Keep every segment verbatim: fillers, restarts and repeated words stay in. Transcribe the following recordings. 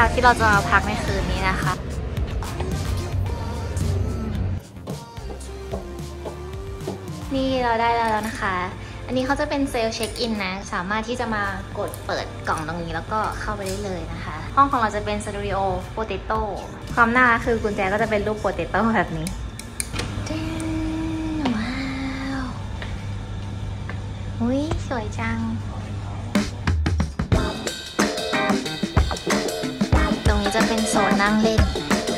พักที่เราจะมาพักในคืนนี้นะคะนี่เราได้แล้วนะคะอันนี้เขาจะเป็นเซลล์เช็คอินนะสามารถที่จะมากดเปิดกล่องตรงนี้แล้วก็เข้าไปได้เลยนะคะห้องของเราจะเป็นสตูดิโอโปเตโต้ความน่ารักคือกุญแจก็จะเป็นรูปโปเตโต้แบบนี้ว้าวอุ้ยสวยจังตรงนี้จะเป็นโซนนั่งเล่น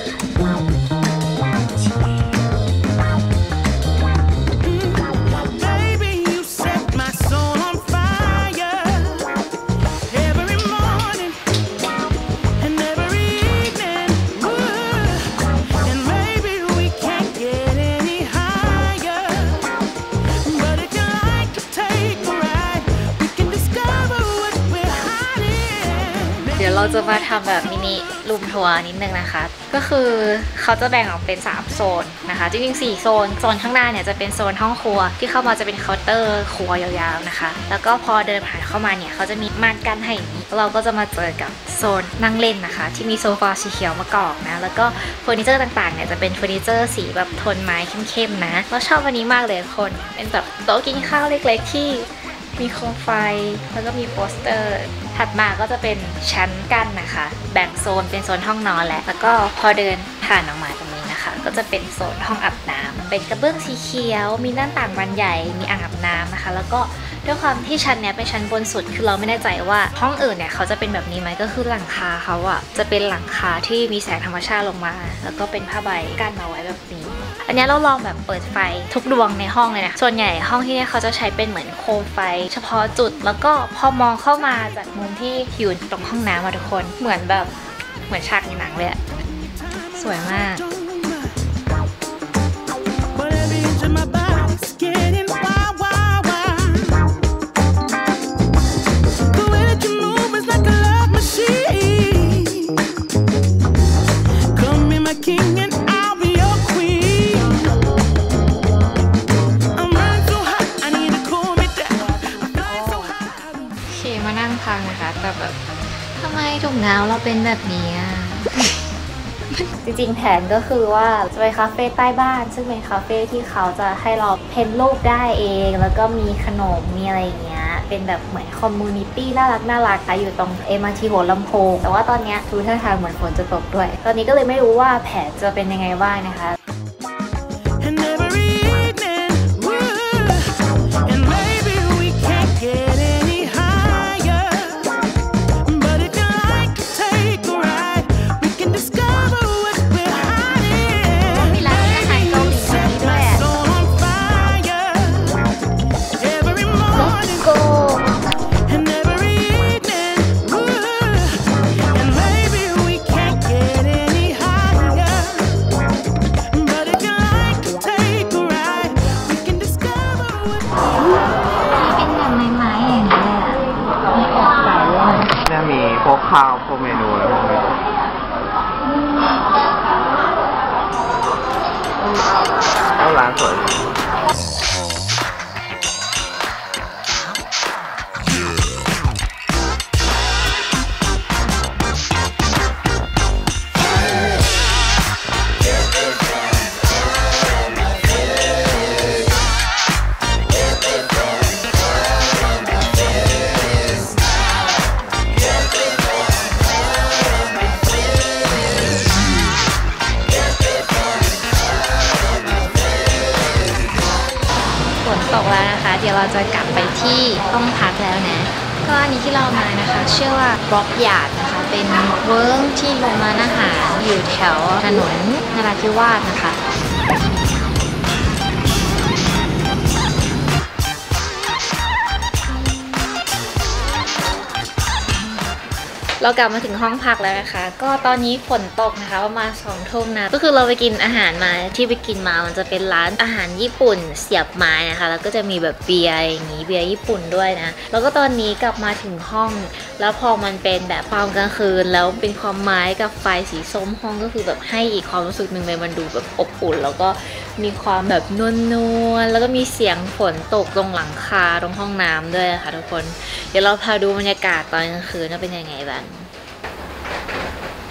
เดี๋ยวเราจะมาทำแบบมินิรูมทัวร์นิดนึงนะคะก็คือเขาจะแบ่งออกเป็นสามโซนนะคะจริงๆสี่โซนโซนข้างหน้าเนี่ยจะเป็นโซนห้องครัวที่เข้ามาจะเป็นเคาน์เตอร์ครัวยาวๆนะคะแล้วก็พอเดินผ่านเข้ามาเนี่ยเขาจะมีม่านกั้นให้อย่างนี้เราก็จะมาเจอกับโซนนั่งเล่นนะคะที่มีโซฟาสีเขียวมากอกนะแล้วก็เฟอร์นิเจอร์ต่างๆเนี่ยจะเป็นเฟอร์นิเจอร์สีแบบโทนไม้เข้มๆนะเราชอบวันนี้มากเลยคนเป็นแบบโต๊ะกินข้าวเล็กๆที่มีโคมไฟแล้วก็มีโปสเตอร์ถัดมาก็จะเป็นชั้นกั้นนะคะแบ่งโซนเป็นโซนห้องนอนแหละแล้วก็พอเดินผ่านออกมาตรงนี้นะคะก็จะเป็นโซนห้องอาบน้ำเป็นกระเบื้องสีเขียวมีหน้าต่างบานใหญ่มีอ่างอาบน้ำนะคะแล้วก็ด้วยความที่ชั้นเนี้ยเป็นชั้นบนสุดคือเราไม่แน่ใจว่าห้องอื่นเนี่ยเขาจะเป็นแบบนี้ไหมก็คือหลังคาเขาอะจะเป็นหลังคาที่มีแสงธรรมชาติลงมาแล้วก็เป็นผ้าใบกั้นมาไว้แบบนี้อันนี้เราลองแบบเปิดไฟทุกดวงในห้องเลยนะส่วนใหญ่ห้องที่นี่เขาจะใช้เป็นเหมือนโคมไฟเฉพาะจุดแล้วก็พอมองเข้ามาจากมุมที่อยู่ตรงห้องน้ำมาทุกคนเหมือนแบบเหมือนฉากในหนังเลยอะสวยมากนะคะแต่แบบทำไมถุงเท้าเราเป็นแบบนี้อ่ะ จริงๆแผนก็คือว่าจะไปคาเฟ่ใต้บ้านซึ่งเป็นคาเฟ่ที่เขาจะให้เราเพ้นรูปได้เองแล้วก็มีขนมมีอะไรอย่างเงี้ยเป็นแบบเหมือนคอมมูนิตี้น่ารักน่ารักอยู่ตรงเอ็มอาร์ทีหัวลำโพงแต่ว่าตอนนี้ดูท่าทางเหมือนฝนจะตกด้วยตอนนี้ก็เลยไม่รู้ว่าแผนจะเป็นยังไงบ้างนะคะมีพวกข้าวพวกเมนูอะไรพวกนี้แล้วร้านสวยตกแล้วนะคะเดี๋ยวเราจะกลับไปที่ห้องพักแล้วนะก็อันนี้ที่เรามานะคะเชื่อว่าบล็อกยาร์ดนะคะเป็นเวิร์กที่โรงร้านอาหารอยู่แถวถนนนราธิวาสนะคะ เรากลับมาถึงห้องพักแล้วนะคะก็ตอนนี้ฝนตกนะคะประมาณสองทุ่มนะก็คือเราไปกินอาหารมาที่ไปกินมามันจะเป็นร้านอาหารญี่ปุ่นเสียบไม้นะคะแล้วก็จะมีแบบเบียร์อย่างนี้เบียร์ญี่ปุ่นด้วยนะแล้วก็ตอนนี้กลับมาถึงห้องแล้วพอมันเป็นแบบความกลางคืนแล้วเป็นความไม้กับไฟสีส้มห้องก็คือแบบให้อีกความรู้สึกหนึ่งเลยมันดูแบบอบอุ่นแล้วก็มีความแบบนวลๆแล้วก็มีเสียงฝนตกตรงหลังคาตรงห้องน้ำด้วยค่ะทุกคนเดี๋ยวเราพาดูบรรยากาศตอนกลางคืนว่าเป็นยังไงบ้าง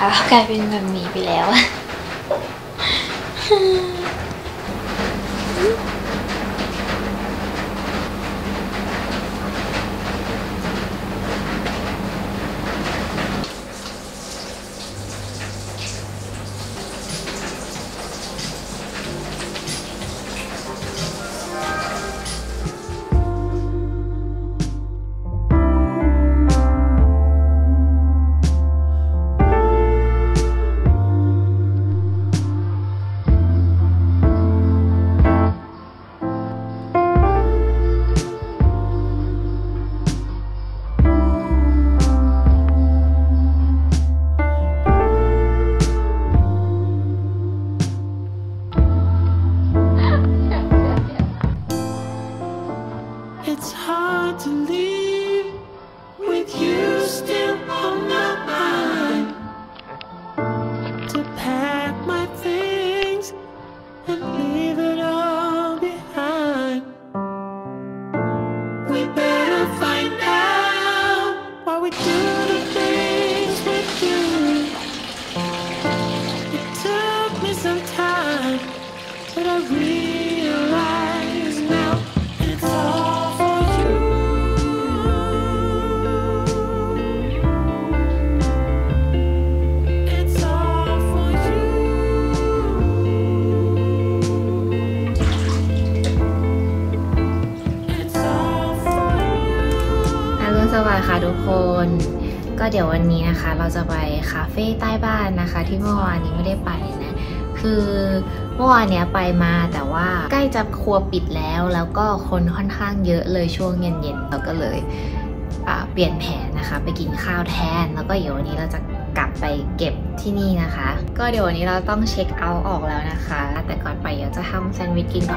ท้ากลายเป็นแบบนี้ไปแล้ว It's hard to leave with you still on my mind. To pack my things and leave it all behind. We better find out why we do the things we do. It took me some time, but I realize now it's all. สวัสดีค่ะทุกคนก็เดี๋ยววันนี้นะคะเราจะไปคาเฟ่ใต้บ้านนะคะที่เมื่อวานนี้ไม่ได้ไปนะคือเมื่อวานเนี้ยไปมาแต่ว่าใกล้จะครัวปิดแล้วแล้วก็คนค่อนข้างเยอะเลยช่วงเย็นๆเราก็เลยเปลี่ยนแผนนะคะไปกินข้าวแทนแล้วก็เดี๋ยววันนี้เราจะกลับไปเก็บที่นี่นะคะก็เดี๋ยววันนี้เราต้องเช็คเอาท์ออกแล้วนะคะแต่ก่อนไปเดี๋ยวจะทำแซนด์วิชกินก่อน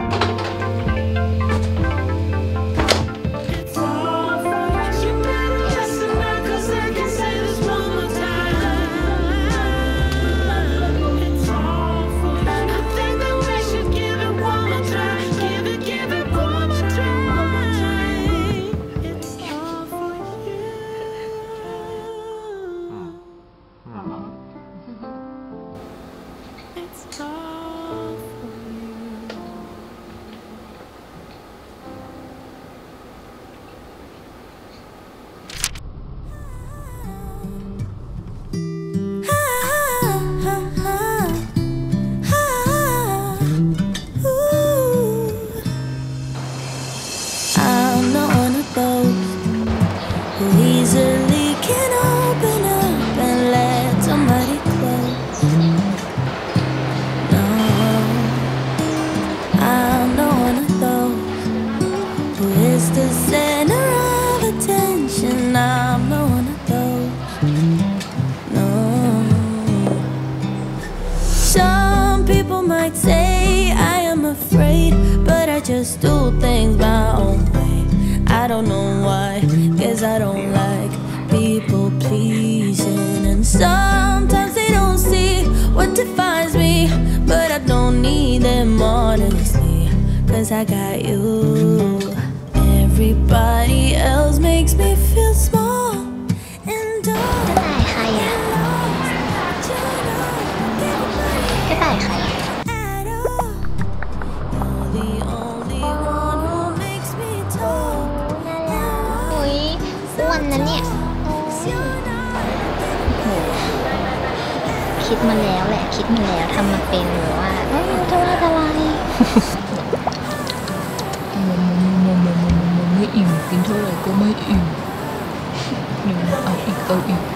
Say I am afraid, but I just do things my own way. I don't know why, cause I don't like people pleasing. And sometimes they don't see what defines me, but I don't need them honestly, cause I got you. Everybody else makes me feel small and dumb. กระต่ายใครอะ อ้วนนะเนี่ยคิดมาแล้วแหละคิดมาแล้วทำมาเป็นหรือว่าเอ้ยจะว่าอะไรไม่อิ่มกินเท่าไหร่ก็ไม่อิ่มหนึ่งเอาอีกเอาอีก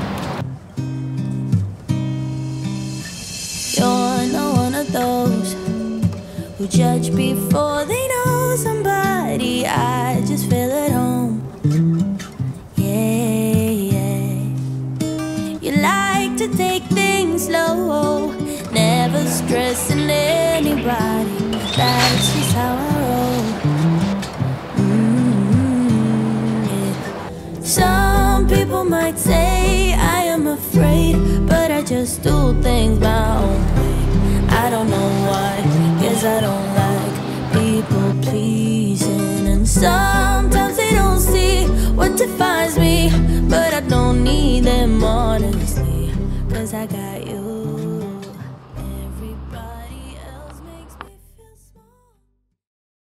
You're not one of those who judge before they know somebody. I just feel at home. To take things slow, never stressing anybody. That's just how I roll. Mm-hmm, yeah. Some people might say I am afraid, but I just do things my own